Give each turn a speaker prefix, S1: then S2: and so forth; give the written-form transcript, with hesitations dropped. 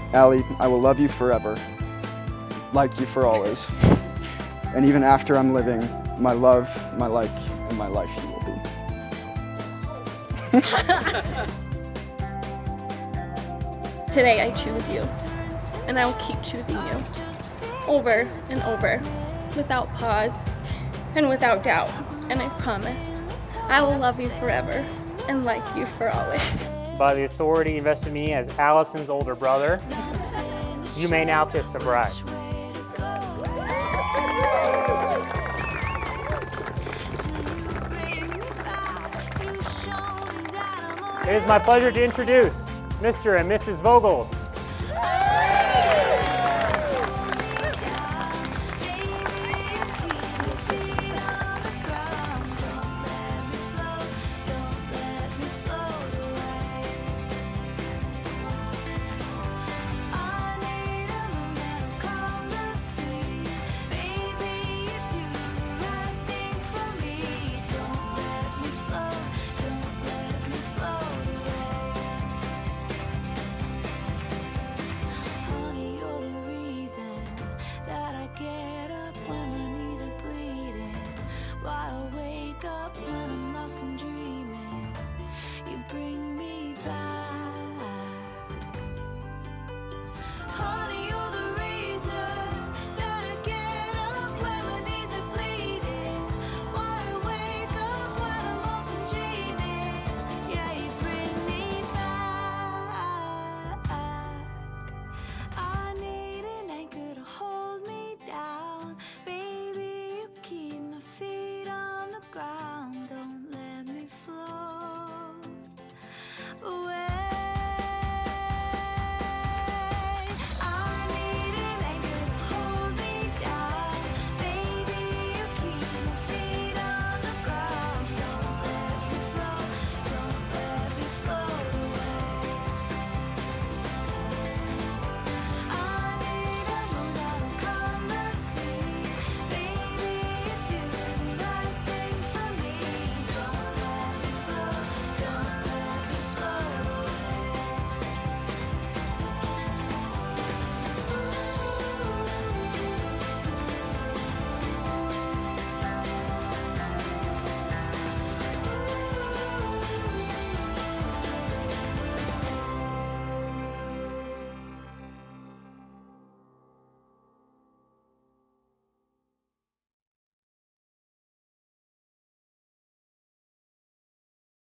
S1: Allie, I will love you forever, like you for always. And even after I'm living, my love, my like, and my life you will be.
S2: Today I choose you, and I will keep choosing you, over and over, without pause and without doubt. And I promise, I will love you forever and like you for always.
S3: By the authority invested in me as Allison's older brother, you may now kiss the bride. It is my pleasure to introduce Mr. and Mrs. Vogels.